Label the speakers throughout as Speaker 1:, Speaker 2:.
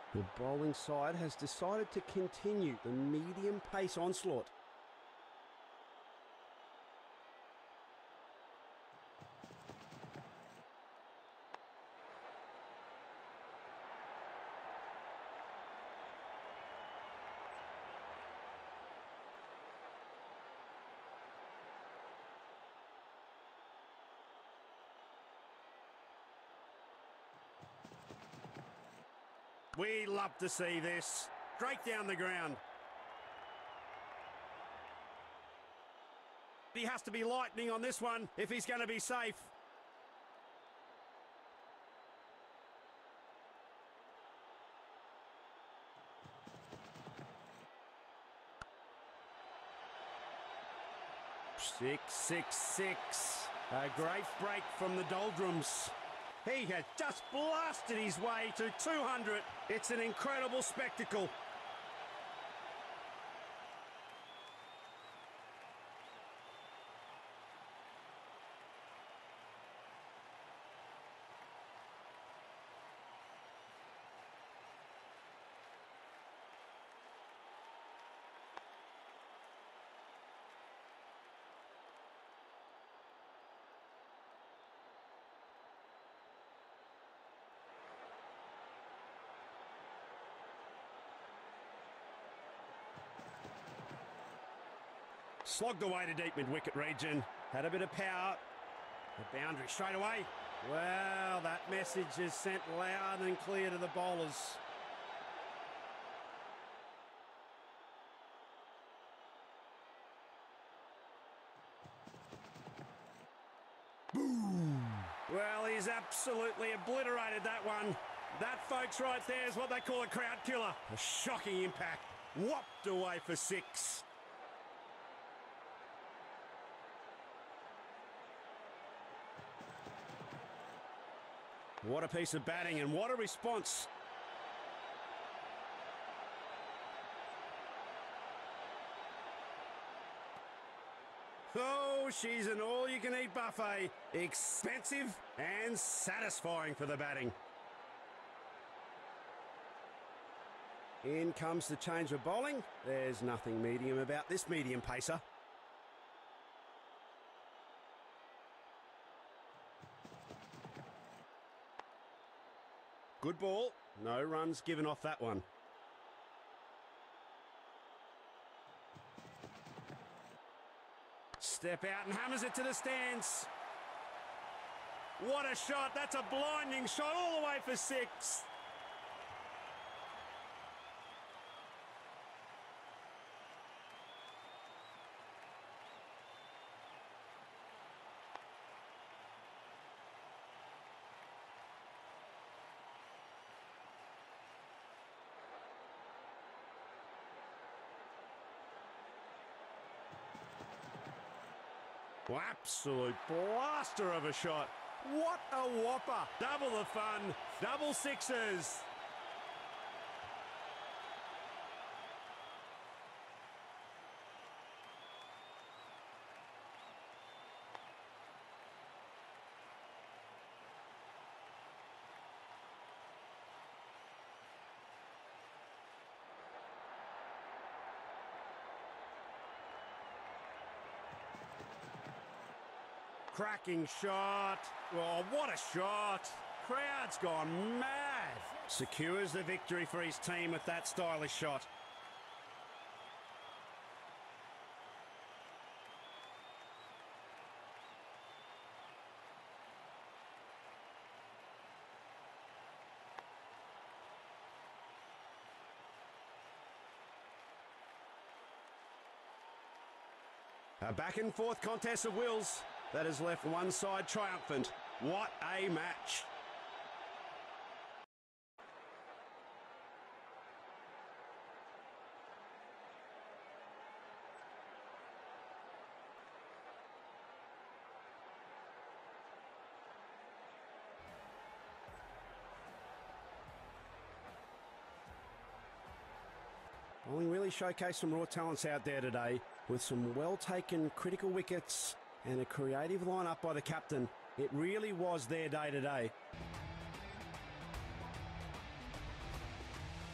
Speaker 1: The bowling side has decided to continue the medium pace onslaught.
Speaker 2: We love to see this. Straight down the ground. He has to be lightning on this one if he's going to be safe. Six. A great break from the doldrums. He has just blasted his way to 200. It's an incredible spectacle. Slogged away to deep mid-wicket region. Had a bit of power. The boundary straight away. Well, that message is sent loud and clear to the bowlers. Boom! Well, he's absolutely obliterated that one. That, folks, right there is what they call a crowd killer. A shocking impact. Whopped away for 6. What a piece of batting and what a response. Oh, she's an all-you-can-eat buffet. Expensive and satisfying for the batting. In comes the change of bowling. There's nothing medium about this medium pacer. Good ball. No runs given off that one. Step out and hammers it to the stands. What a shot. That's a blinding shot all the way for 6. Well, absolute blaster of a shot. What a whopper. Double the fun, double 6s. Cracking shot. Oh, what a shot. Crowd's gone mad. Secures the victory for his team with that stylish shot. A back and forth contest of wills that has left one side triumphant. What a match. Bowling really showcased some raw talents out there today with some well-taken critical wickets and a creative lineup by the captain. It really was their day today.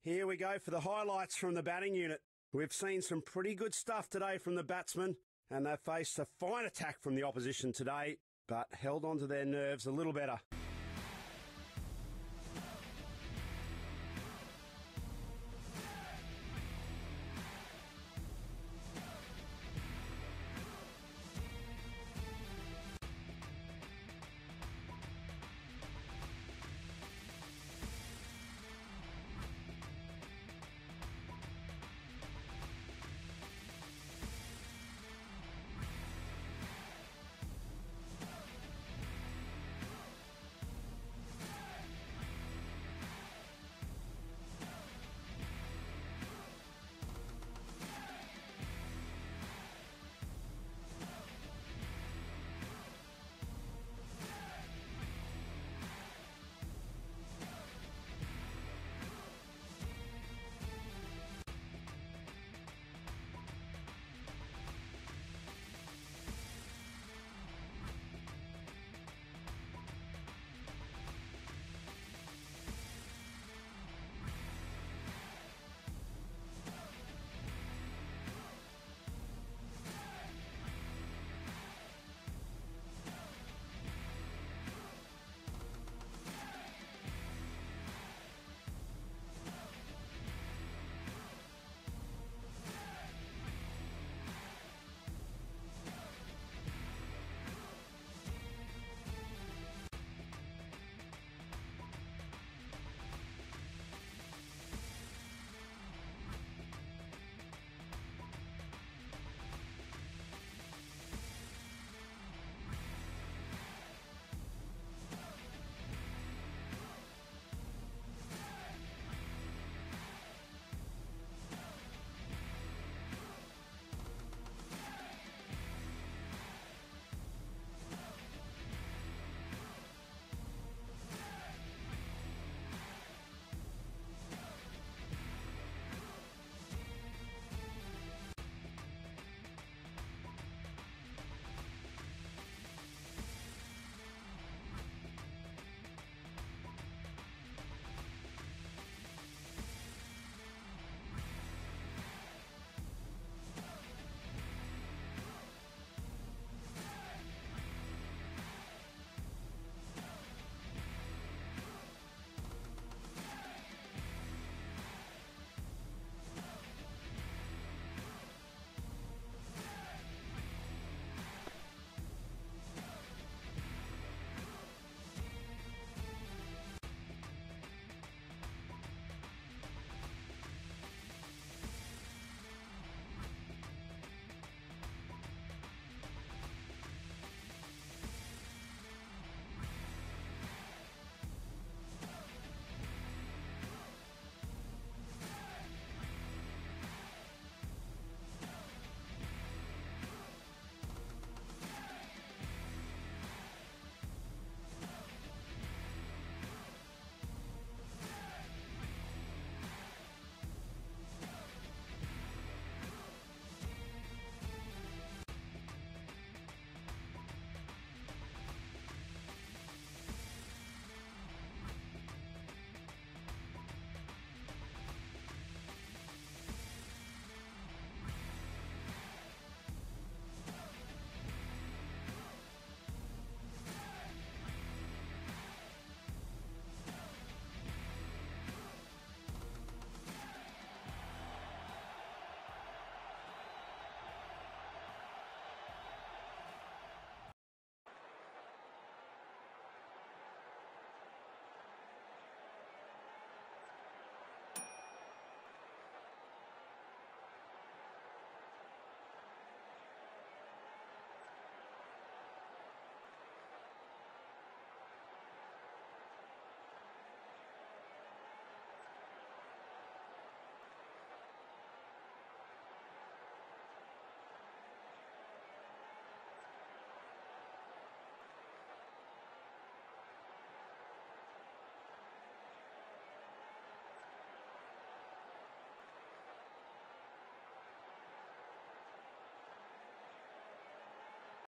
Speaker 2: Here we go for the highlights from the batting unit. We've seen some pretty good stuff today from the batsmen, and they've faced a fine attack from the opposition today, but held on to their nerves a little better.